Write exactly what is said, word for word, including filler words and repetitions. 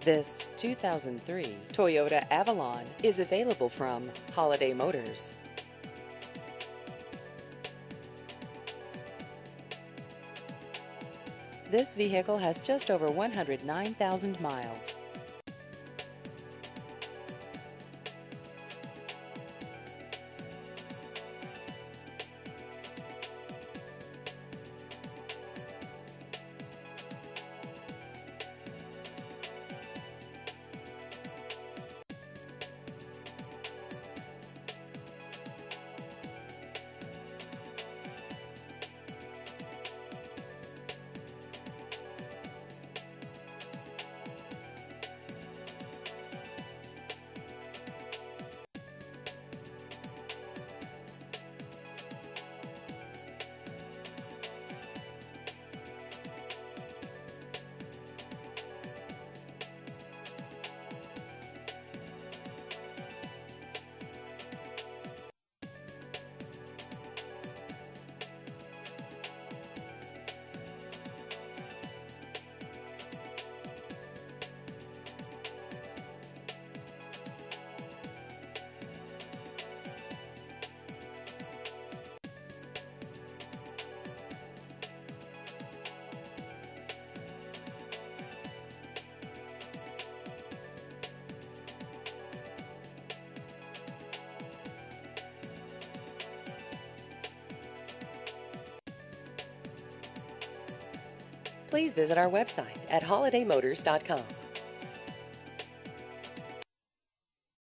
This two thousand three Toyota Avalon is available from Holiday Motors. This vehicle has just over one hundred nine thousand miles. Please visit our website at holiday motors dot com.